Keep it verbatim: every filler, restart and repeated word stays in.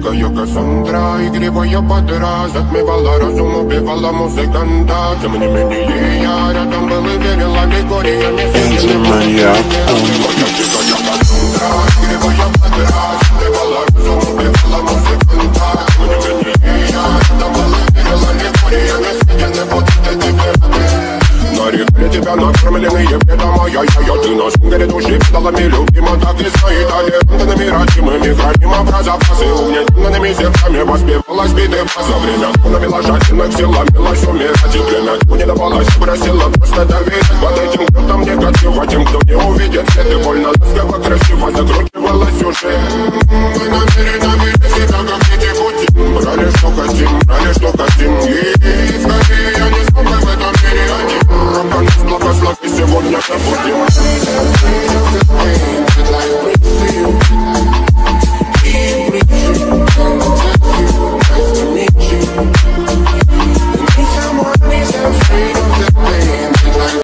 дикая Кассандра, игривая подра, затмевала разум, убивала музыканта. Тем не менее я рядом был и верила Григория Мессинина. Моя дикая Кассандра, игривая подра, затмевала разум, убивала музыканта. Тем не менее я рядом был и верила Григория Мессинина. Вот это ты на реке тебя накормленные бредом, ай-яй-яй, ты на шунгере души педалами любима, так и стоит аллергенными родимыми, храним образопасы, угнетенными сердцами воспевалась биты за время, навела жадинок, сила мелочь умирать, и время не давалось, просила просто доверять под этим кто-то негатива, тем, кто не увидит свет, и больно ласково красиво закручивалась уже. Мы намерены